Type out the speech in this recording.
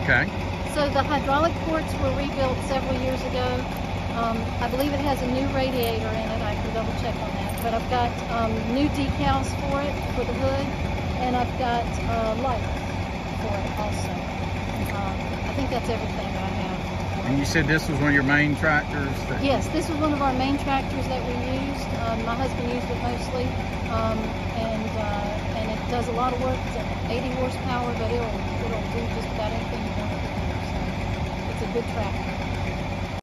Okay. So the hydraulic ports were rebuilt several years ago. I believe it has a new radiator in it. I can double check on that. But I've got new decals for it, for the hood, and I've got lights for it also. I think that's everything I have. And you said this was one of your main tractors? Yes, this was one of our main tractors that we used. My husband used it mostly, and it does a lot of work. It's at 80 horsepower, but it'll do just about anything you want it to do. So it's a good tractor.